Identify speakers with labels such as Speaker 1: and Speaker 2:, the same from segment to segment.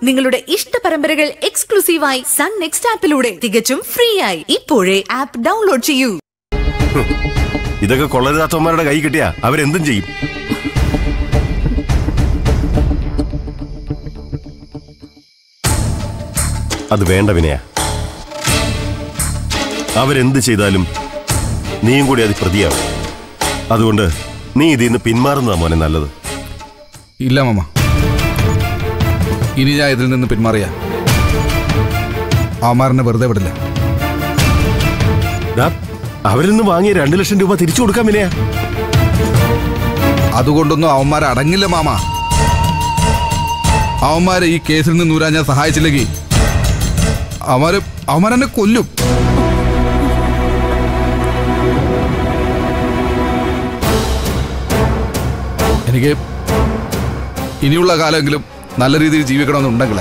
Speaker 1: നിങ്ങളുടെ ഇഷ്ട പരമ്പരകൾ എക്സ്ക്ലൂസീവായി സൺ നെക്സ്റ്റ് ആപ്പിലൂടെ തികച്ചും ഫ്രീ ആയി. ഇപ്പോഴേ ആപ്പ് ഡൗൺലോഡ് ചെയ്യൂ.
Speaker 2: ഇതൊക്കെ കൊള്ളരുതാത്തവന്മാരുടെ കൈ കിട്ടിയാ അവരെന്തും ചെയ്യും. അത് വേണ്ട വിനയ. അവരെന്ത് ചെയ്താലും നീയും കൂടി അത് പ്രതിയാവും. അതുകൊണ്ട് നീ ഇതിൽ നിന്ന് പിന്മാറുന്നതാ മോനെ നല്ലത്.
Speaker 3: ഇല്ല മാമ, ഇനി ഞാൻ ഇതിൽ നിന്ന് പിന്മാറിയ അവന്മാരനെ വെറുതെ വിടില്ല.
Speaker 2: അവരിൽ നിന്ന് വാങ്ങിയ 2 ലക്ഷം രൂപ തിരിച്ചു കൊടുക്കാൻ വിനയ.
Speaker 3: അതുകൊണ്ടൊന്നും അവന്മാരെ അടങ്ങില്ല മാമ. അവന്മാരെ ഈ കേസിൽ നിന്ന് നൂരാൻ ഞാൻ സഹായിച്ചില്ലെങ്കിൽ അവന്മാരെന്നെ കൊല്ലും. എനിക്ക് ഇനിയുള്ള കാലമെങ്കിലും നല്ല രീതിയിൽ ജീവിക്കണമെന്നുണ്ടെങ്കിലേ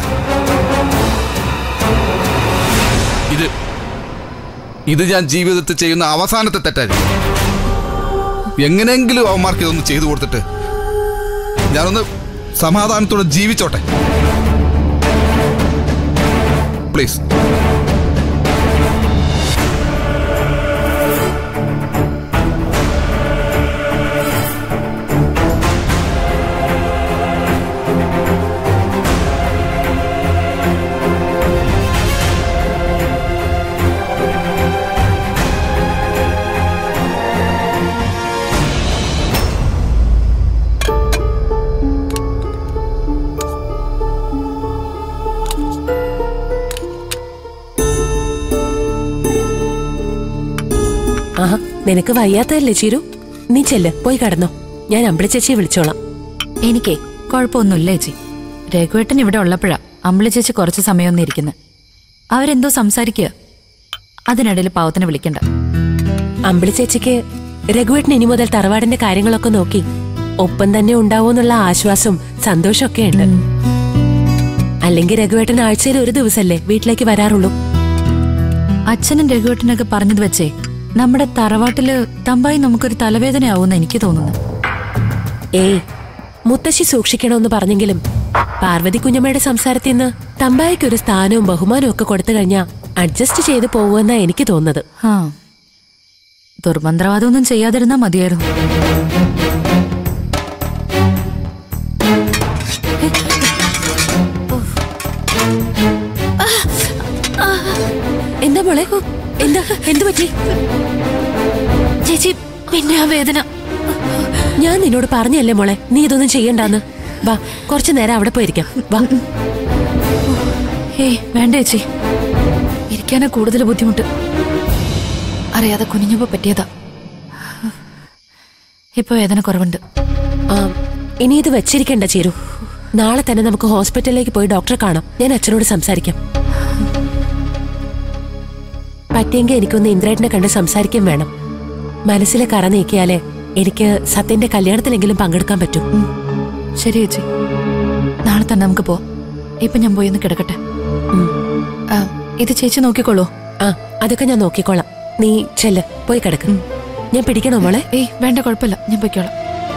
Speaker 3: ഇത് ഞാൻ ജീവിതത്തിൽ ചെയ്യുന്ന അവസാനത്തെ തെറ്റായിരിക്കും. എങ്ങനെയെങ്കിലും അവന്മാർക്ക് ഇതൊന്ന് ചെയ്തു കൊടുത്തിട്ട് ഞാനൊന്ന് സമാധാനത്തോടെ ജീവിച്ചോട്ടെ. പ്ലീസ്.
Speaker 4: നിനക്ക് വയ്യാത്തല്ലേ ചിരു? നീ ചെല്ല്, പോയി കടന്നോ. ഞാൻ അമ്പിളി ചേച്ചിയെ വിളിച്ചോളാം.
Speaker 5: എനിക്കേ കുഴപ്പമൊന്നുമില്ല ചേച്ചി. രഘുവേട്ടൻ ഇവിടെ ഉള്ളപ്പോഴാ അമ്പിളി ചേച്ചി കുറച്ച് സമയമൊന്നും ഇരിക്കുന്നത്. അവരെന്തോ സംസാരിക്കുക. അതിനിടയിൽ പാവത്തിനെ വിളിക്കണ്ട.
Speaker 4: അമ്പിളി ചേച്ചിക്ക് രഘുവേട്ടൻ ഇനി മുതൽ തറവാടിന്റെ കാര്യങ്ങളൊക്കെ നോക്കി ഒപ്പം തന്നെ ഉണ്ടാവൂന്നുള്ള ആശ്വാസവും സന്തോഷമൊക്കെ ഉണ്ട്. അല്ലെങ്കിൽ രഘുവേട്ടൻ ആഴ്ചയിൽ ഒരു ദിവസല്ലേ വീട്ടിലേക്ക് വരാറുള്ളൂ.
Speaker 5: അച്ഛനും രഘുവേട്ടനൊക്കെ പറഞ്ഞത് വെച്ചേ നമ്മുടെ തറവാട്ടില് തമ്പായി നമുക്കൊരു തലവേദനയാവുമെന്ന് എനിക്ക് തോന്നുന്നു.
Speaker 4: ഏയ്, മുത്തശ്ശി സൂക്ഷിക്കണമെന്ന് പറഞ്ഞെങ്കിലും പാർവതി കുഞ്ഞമ്മയുടെ സംസാരത്തിൽ നിന്ന് തമ്പായിക്ക് ഒരു സ്ഥാനവും ബഹുമാനവും ഒക്കെ കൊടുത്തു കഴിഞ്ഞാ അഡ്ജസ്റ്റ് ചെയ്ത് പോവുമെന്നാ എനിക്ക് തോന്നുന്നത്.
Speaker 5: ദുർമന്ത്രവാദമൊന്നും ചെയ്യാതിരുന്നാ മതിയായിരുന്നു.
Speaker 4: എന്താ മോളെ, എന്താ, എന്തു പറ്റി?
Speaker 5: ചേച്ചി, പിന്നെ ആ വേദന.
Speaker 4: ഞാൻ നിന്നോട് പറഞ്ഞല്ലേ മോളെ, നീ ഇതൊന്നും ചെയ്യണ്ടാന്ന്. വാ, കുറച്ചു നേരം അവിടെ പോയിരിക്കാം. വാ.
Speaker 5: ഏയ് വേണ്ട ചേച്ചി, ഇരിക്കാനാ കൂടുതൽ ബുദ്ധിമുട്ട്. അറിയാതെ കുനിഞ്ഞപ്പോ പറ്റിയതാ. ഇപ്പൊ വേദന കുറവുണ്ട്.
Speaker 4: ഇനി ഇത് വെച്ചിരിക്കണ്ട ചേരു. നാളെ തന്നെ നമുക്ക് ഹോസ്പിറ്റലിലേക്ക് പോയി ഡോക്ടറെ കാണാം. ഞാൻ അച്ഛനോട് സംസാരിക്കാം. പറ്റിയെങ്കിൽ എനിക്കൊന്ന് ഇന്ദ്രേട്ടനെ കണ്ട് സംസാരിക്കാൻ വേണം. മനസ്സിലെ കറ നീക്കിയാലേ എനിക്ക് സത്യന്റെ കല്യാണത്തിലെങ്കിലും പങ്കെടുക്കാൻ പറ്റും.
Speaker 5: ശരി ചേച്ചി, നാളെ തന്നെ നമുക്ക് പോവാം. ഇപ്പൊ ഞാൻ പോയി ഒന്ന് കിടക്കട്ടെ. ഇത് ചേച്ചി നോക്കിക്കോളൂ.
Speaker 4: അതൊക്കെ ഞാൻ നോക്കിക്കോളാം. നീ ചെല്ല്, പോയി കിടക്ക്. ഞാൻ പിടിക്കണോ മോളെ?
Speaker 5: ഏയ് വേണ്ട, കുഴപ്പമില്ല, ഞാൻ പോയിക്കോളാം.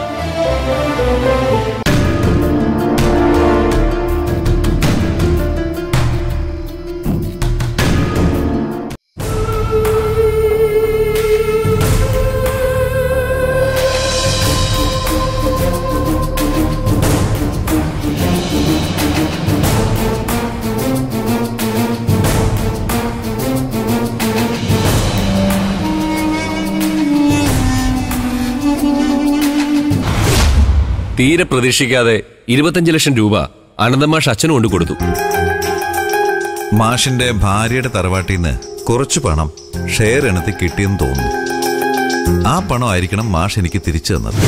Speaker 6: തീരെ പ്രതീക്ഷിക്കാതെ 25 ലക്ഷം രൂപ അനന്തൻ മാഷ് അച്ഛനും കൊണ്ട് കൊടുത്തു.
Speaker 7: മാഷിന്റെ ഭാര്യയുടെ തറവാട്ടിൽ നിന്ന് കുറച്ചു പണം ഷെയർ ഇനത്തിൽ കിട്ടിയെന്ന് തോന്നുന്നു. ആ പണം ആയിരിക്കണം മാഷ് എനിക്ക് തിരിച്ചു തന്നത്.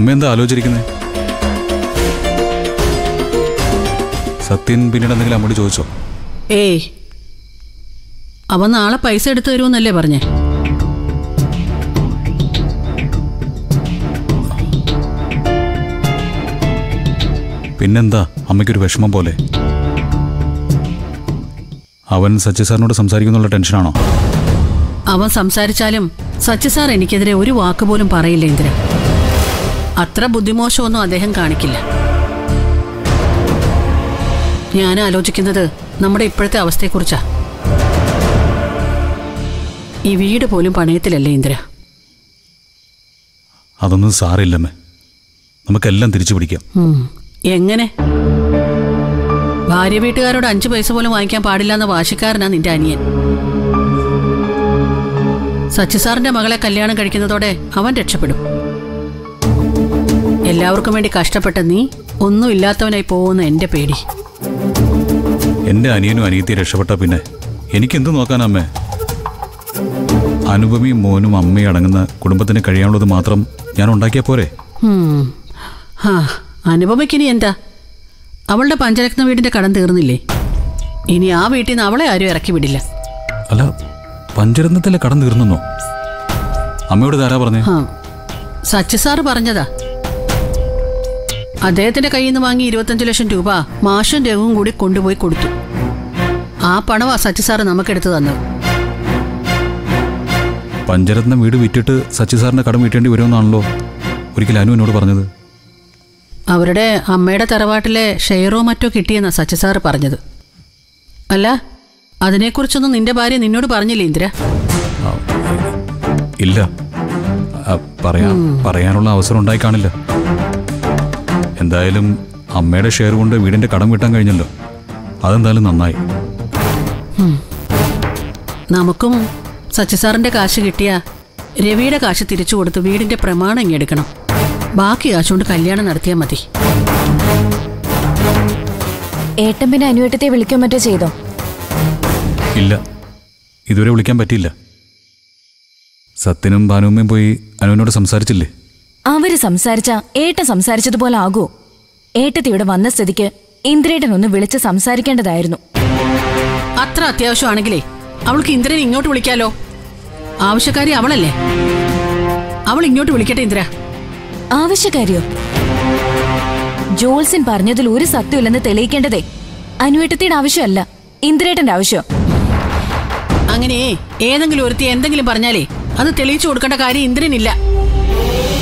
Speaker 8: അമ്മ എന്താ ആലോചിച്ചിരിക്കുന്നത്? സത്യൻ പിന്നീട് എന്തെങ്കിലും അമ്മയോട് ചോദിച്ചോ?
Speaker 9: ഏയ്, അവൻ നാളെ പൈസ എടുത്തു തരുമെന്നല്ലേ പറഞ്ഞേ?
Speaker 8: പിന്നെന്താ അമ്മയ്ക്കൊരു വിഷമം പോലെ? അവൻ സച്ചി സാറിനോട് സംസാരിക്കുന്നുള്ള ടെൻഷനാണോ?
Speaker 9: അവൻ സംസാരിച്ചാലും സച്ചി സാർ എനിക്കെതിരെ ഒരു വാക്ക് പോലും പറയില്ല ഇന്ദിര. അത്ര ബുദ്ധിമോശമൊന്നും അദ്ദേഹം കാണിക്കില്ല. ഞാൻ ആലോചിക്കുന്നത് നമ്മുടെ ഇപ്പോഴത്തെ അവസ്ഥയെക്കുറിച്ചാ. ഈ വീട് പോലും പണയത്തിലല്ലേ ഇന്ദിര?
Speaker 8: അതൊന്നും സാറില്ലമ്മേ, നമുക്കെല്ലാം തിരിച്ചു പിടിക്കാം.
Speaker 9: എങ്ങനെ? ഭാര്യ വീട്ടുകാരോട് 5 പൈസ പോലും വാങ്ങിക്കാൻ പാടില്ലെന്ന വാശിക്കാരനാ നിന്റെ അനിയൻ. സച്ചി സാറിന്റെ മകളെ കല്യാണം കഴിക്കുന്നതോടെ അവൻ രക്ഷപ്പെടും. എല്ലാവർക്കും വേണ്ടി കഷ്ടപ്പെട്ട നീ ഒന്നുമില്ലാത്തവനായി പോകുന്ന എന്റെ പേടി.
Speaker 8: എന്റെ അനിയനും അനിയത്തി രക്ഷപ്പെട്ട പിന്നെ എനിക്കെന്ത് നോക്കാനമ്മേ? അനുപമയും മോനും അമ്മയും അടങ്ങുന്ന കുടുംബത്തിന് കഴിയാനുള്ളത് മാത്രം ഞാൻ ഉണ്ടാക്കിയാ പോരെ?
Speaker 9: അനുപമയ്ക്കിനി എന്താ? അവളുടെ പഞ്ചരത്ന വീടിന്റെ കടം തീർന്നില്ലേ? ഇനി ആ വീട്ടിൽ നിന്ന് അവളെ ആരും ഇറക്കി വിടില്ല.
Speaker 8: അല്ല, പഞ്ചരത്നത്തിലെ കടം തീർന്നോ? അമ്മയോട് ധാരാ പറഞ്ഞേ?
Speaker 9: സച്ചി സാറ് പറഞ്ഞതാ. അദ്ദേഹത്തിന്റെ കയ്യിൽ നിന്ന് വാങ്ങി 25 ലക്ഷം രൂപ മാഷും രഘുവും കൂടി കൊണ്ടുപോയി കൊടുത്തു. ആ പണവാ സച്ചി സാറ് നമുക്കെടുത്ത് തന്നത്.
Speaker 8: പഞ്ചരത്നം വീട് വിറ്റിട്ട് സച്ചി സാറിന്റെ കടം വീട്ടേണ്ടി വരുമെന്നാണല്ലോ ഒരിക്കൽ അനു എന്നോട് പറഞ്ഞത്.
Speaker 9: അവരുടെ അമ്മയുടെ തറവാട്ടിലെ ഷെയറോ മറ്റോ കിട്ടിയെന്നാ സച്ചി സാറ് പറഞ്ഞത്. അല്ല, അതിനെക്കുറിച്ചൊന്നും നിന്റെ ഭാര്യ നിന്നോട് പറഞ്ഞില്ലേ ഇന്ദിര?
Speaker 8: ഇല്ല, പറയാനുള്ള അവസരം ഉണ്ടായി കാണില്ല. എന്തായാലും അമ്മയുടെ ഷെയർ കൊണ്ട് വീടിന്റെ കടം വീട്ടാൻ കഴിഞ്ഞല്ലോ, അതെന്തായാലും നന്നായി.
Speaker 9: നമുക്കും സച്ചി സാറിന്റെ കാശ് കിട്ടിയ രവിയുടെ കാശ് തിരിച്ചു കൊടുത്ത് വീടിന്റെ പ്രമാണം ഇങ്ങെടുക്കണം. ബാക്കി കാശുകൊണ്ട് കല്യാണം നടത്തിയാൽ മതി.
Speaker 10: ഏട്ടൻ പിന്നെ അനുവേട്ടത്തെ വിളിക്കാൻ മറ്റോ ചെയ്തോ?
Speaker 8: ഇല്ല, ഇതുവരെ വിളിക്കാൻ പറ്റിയില്ല. സത്യനും ഭാനുമ്മയും പോയി അനുവിനോട് സംസാരിച്ചില്ലേ?
Speaker 10: അവര് സംസാരിച്ച ഏട്ടൻ സംസാരിച്ചതുപോലെ ആകുമോ? ഏട്ടത്തി ഇവിടെ വന്ന സ്ഥിതിക്ക് ഇന്ദ്രേട്ടൻ ഒന്ന് വിളിച്ച് സംസാരിക്കേണ്ടതായിരുന്നു.
Speaker 9: അത്ര അത്യാവശ്യമാണെങ്കിലേ അവൾക്ക് ഇന്ദ്രനെ ഇങ്ങോട്ട് വിളിക്കാലോ. ആവശ്യക്കാരി അവളല്ലേ? അവൾ ഇങ്ങോട്ട് വിളിക്കട്ടെ ഇന്ദ്ര.
Speaker 10: ആവശ്യക്കാരിയോ? ജോൾസിൻ പറഞ്ഞതിൽ ഒരു സത്യമില്ലെന്ന് തെളിയിക്കേണ്ടതേ അനുവേട്ടത്തിയുടെ ആവശ്യമല്ല, ഇന്ദ്രേട്ടന്റെ ആവശ്യം.
Speaker 9: അങ്ങനെ ഏതെങ്കിലും ഒരുത്തി എന്തെങ്കിലും പറഞ്ഞാലേ അത് തെളിയിച്ചു കൊടുക്കേണ്ട കാര്യം ഇന്ദ്രനില്ല.